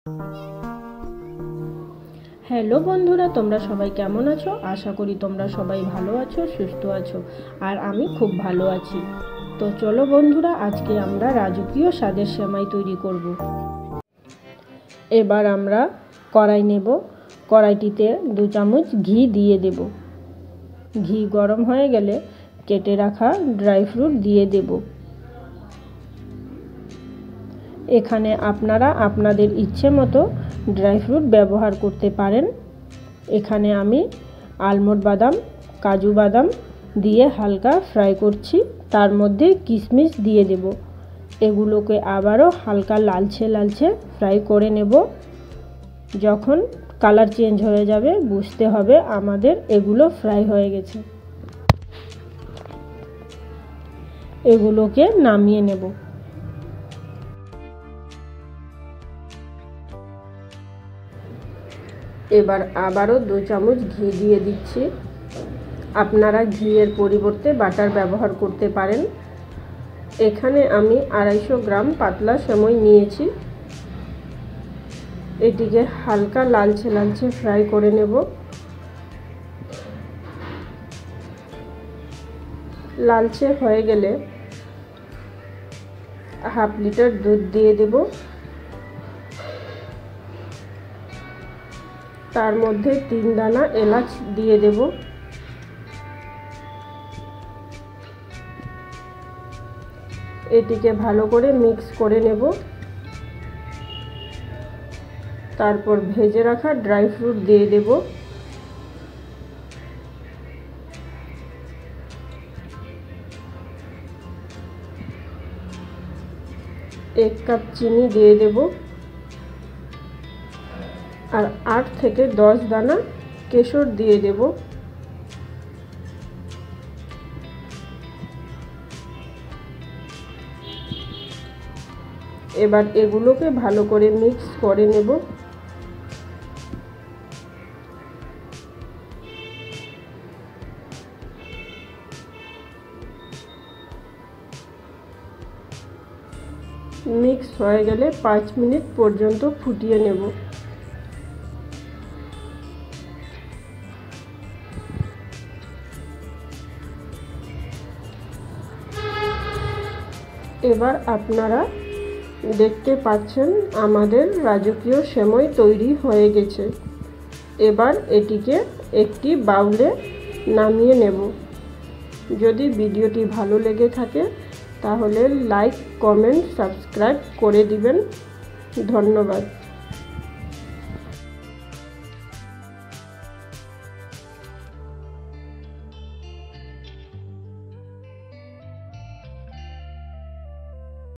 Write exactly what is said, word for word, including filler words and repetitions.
Hello বন্ধুরা, তোমরা সবাই কেমন আছো? আশা করি তোমরা সবাই ভালো আছো, সুস্থ আছো, আর আমি খুব ভালো আছি। তো চলো বন্ধুরা, আজকে আমরা রাজকীয় স্বাদের সেমাই তৈরি করব। এবার আমরা কড়াই নেব। কড়াইটিতে দু চামচ ঘি দিয়ে দেব। ঘি গরম হয়ে গেলে কেটে রাখা ড্রাই ফ্রুট দিয়ে দেব। এখানে আপনারা আপনাদের ইচ্ছে মতো ড্রাই ফ্রুট ব্যবহার করতে পারেন। এখানে আমি আলমন্ড বাদাম, কাজু বাদাম দিয়ে হালকা ফ্রাই করছি। তার মধ্যে কিশমিশ দিয়ে দেব। এগুলোকে আবারও হালকা লালচে লালচে ফ্রাই করে নেব। যখন কালার চেঞ্জ হয়ে যাবে বুঝতে হবে আমাদের এগুলো ফ্রাই হয়ে গেছে। এগুলোকে নামিয়ে নেব। এবার আবারও দু চামচ ঘি দিয়ে দিচ্ছি। আপনারা ঘিয়ের পরিবর্তে বাটার ব্যবহার করতে পারেন। এখানে আমি আড়াইশো গ্রাম পাতলা সেমাই নিয়েছি। এটিকে হালকা লালচে লালচে ফ্রাই করে নেব। লালচে হয়ে গেলে হাফ লিটার দুধ দিয়ে দেব। তার মধ্যে তিন দানা এলাচ দিয়ে দেব। এটিকে ভালো করে মিক্স করে নেব। তারপর ভেজে রাখা ড্রাই ফ্রুট দিয়ে দেব। এক কাপ চিনি দিয়ে দেব আর আট থেকে দশ দানা কেশর দিয়ে দেব। এবার এগুলোকে ভালো করে মিক্স করে নেব। মিক্স হয়ে গেলে পাঁচ মিনিট পর্যন্ত ফুটিয়ে নেব। এবার আপনারা দেখতে পাচ্ছেন আমাদের রাজকীয় সেমাই তৈরি হয়ে গেছে। এবার এটিকে একটি বাউলে নামিয়ে নেব। যদি ভিডিওটি ভালো লেগে থাকে তাহলে লাইক, কমেন্ট, সাবস্ক্রাইব করে দিবেন। ধন্যবাদ।